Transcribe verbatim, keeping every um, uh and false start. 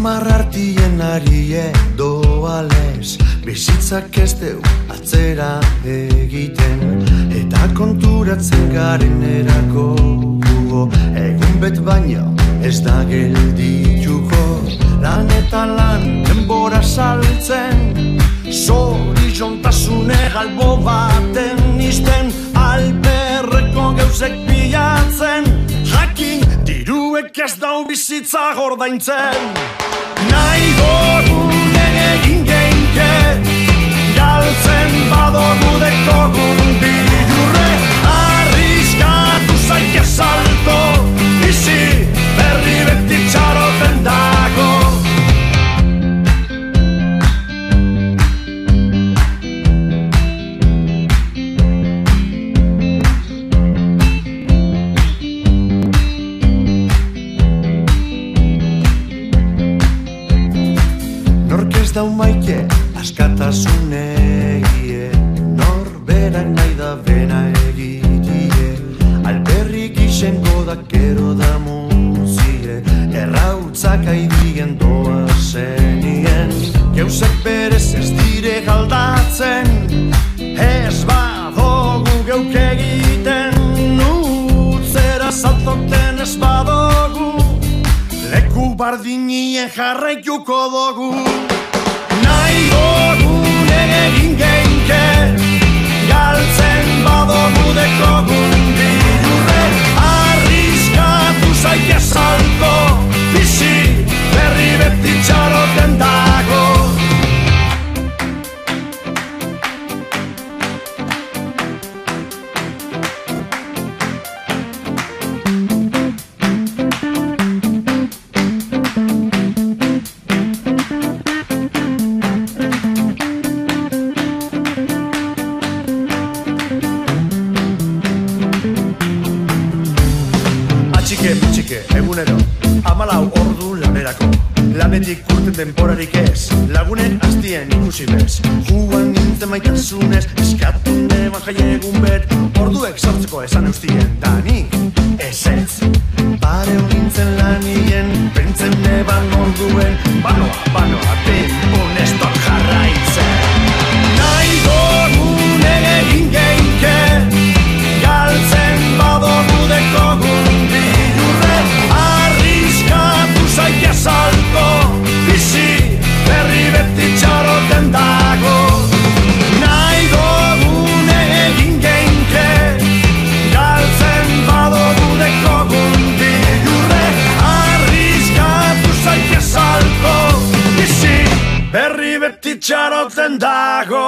Amarrartien ari edoalez, bizitzak ez deu atzera egiten, eta konturatzen garen erako dugu, egun bet baino ez da geldituko. Lan eta lan denbora saltzen, zorizontasune galbo baten izten, alperreko geuzek bilatzen, jakin diruek ez dau bizitza gordaintzen. Nahi dogunen egin geinke, galtzen badogu dekogun bidurre, arriskatu zaike salto, bizi berri beti txaroten dago. Dau maite askatasun egie, norberak nahi da bena egitie, alperrik izango da kero da muzie, errautzak aidien doa zenien, geuzek berez ez dire galdatzen, ez badogu geuk egiten, utzera saltoten ez badogu, leku bardinien jarraituko dugu. Nahi dogunen egin geinke, galtzen badogu dekogun bidurre, arriskatu zaike salto, bizi berri beti txaroten dago. Egunero, amalau ordu lanerako, lanetik urten denporarik ez, lagunen hastien ikusi bez, juan nintzen maitasunez, eskatu neban jaiegun bet, orduek sortzeko esan eustien, da nik ez ez. Pare nintzen lanien, pentzen neban orduen, banoa, banoa, pinpun ez dut jarraitzen. Nahi dogunen egin geinke, galtzen badogu dekogun bidurre, arriskatu zaike salto, bizi berri beti txaroten dago. Nahi dogunen egin geinke, galtzen badogu dekogun bidurre, arriskatu zaike salto, bizi berri beti txaroten dago.